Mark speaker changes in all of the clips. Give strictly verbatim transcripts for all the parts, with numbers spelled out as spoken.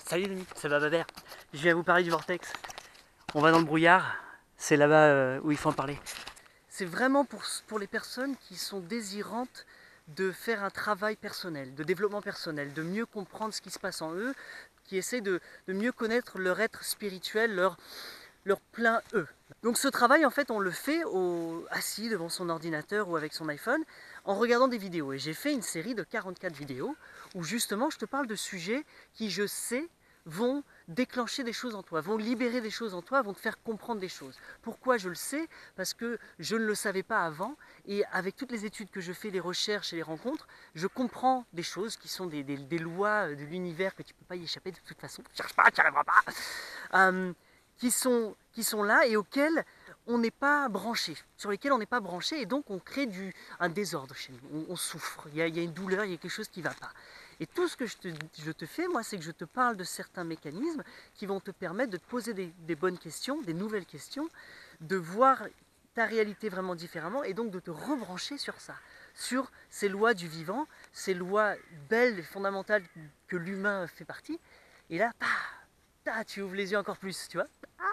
Speaker 1: Salut les amis, c'est Bababert. Je viens vous parler du vortex. On va dans le brouillard, c'est là-bas euh, où il faut en parler. C'est vraiment pour, pour les personnes qui sont désirantes de faire un travail personnel, de développement personnel, de mieux comprendre ce qui se passe en eux, qui essaient de, de mieux connaître leur être spirituel, leur, leur plein eux. Donc ce travail, en fait, on le fait au, assis devant son ordinateur ou avec son iPhone en regardant des vidéos. Et j'ai fait une série de quarante-quatre vidéos où justement je te parle de sujets qui, je sais, vont déclencher des choses en toi, vont libérer des choses en toi, vont te faire comprendre des choses. Pourquoi je le sais? Parce que je ne le savais pas avant, et avec toutes les études que je fais, les recherches et les rencontres, je comprends des choses qui sont des, des, des lois de l'univers que tu ne peux pas y échapper de toute façon, cherche pas, tu n'y arriveras pas, euh, qui, sont, qui sont là et auxquelles on n'est pas branché, sur lesquels on n'est pas branché, et donc on crée du, un désordre chez nous, on, on souffre, il y, a, il y a une douleur, il y a quelque chose qui ne va pas. Et tout ce que je te, je te fais, moi, c'est que je te parle de certains mécanismes qui vont te permettre de te poser des, des bonnes questions, des nouvelles questions, de voir ta réalité vraiment différemment, et donc de te rebrancher sur ça, sur ces lois du vivant, ces lois belles et fondamentales que l'humain fait partie, et là, bah, tu ouvres les yeux encore plus, tu vois.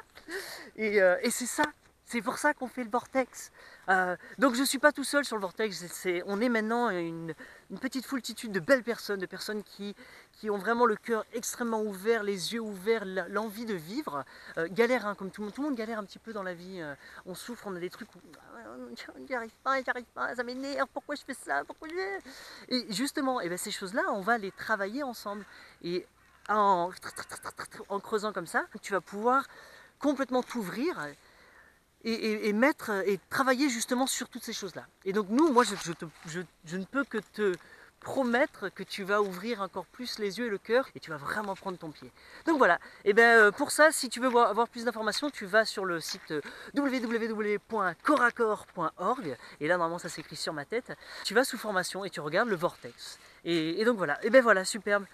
Speaker 1: Et, euh, et c'est ça, c'est pour ça qu'on fait le vortex. Euh, donc je ne suis pas tout seul sur le vortex, c'est, on est maintenant une, une petite foultitude de belles personnes, de personnes qui, qui ont vraiment le cœur extrêmement ouvert, les yeux ouverts, l'envie de vivre. Euh, galère, hein, comme tout le monde, tout le monde galère un petit peu dans la vie, euh, on souffre, on a des trucs où j'y arrive pas, j'y arrive pas, ça m'énerve, pourquoi je fais ça, pourquoi je... Et justement, et ben ces choses-là, on va les travailler ensemble. Et en, en creusant comme ça, tu vas pouvoir complètement t'ouvrir et, et, et mettre et travailler justement sur toutes ces choses-là. Et donc nous, moi, je, je, te, je, je ne peux que te promettre que tu vas ouvrir encore plus les yeux et le cœur et tu vas vraiment prendre ton pied. Donc voilà, et bien pour ça, si tu veux voir, avoir plus d'informations, tu vas sur le site w w w point coracor point org, et là normalement ça s'écrit sur ma tête. Tu vas sous formation et tu regardes le vortex. Et, et donc voilà, et bien voilà, superbe.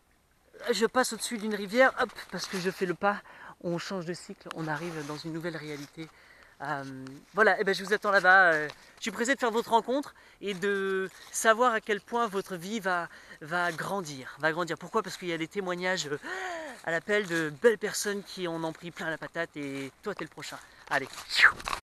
Speaker 1: Je passe au-dessus d'une rivière, hop, parce que je fais le pas, on change de cycle, on arrive dans une nouvelle réalité. Euh, voilà, et ben je vous attends là-bas. Euh, je suis pressé de faire votre rencontre et de savoir à quel point votre vie va, va grandir. Va grandir. Pourquoi? Parce qu'il y a des témoignages euh, à l'appel de belles personnes qui en ont pris plein la patate, et toi, t'es le prochain. Allez.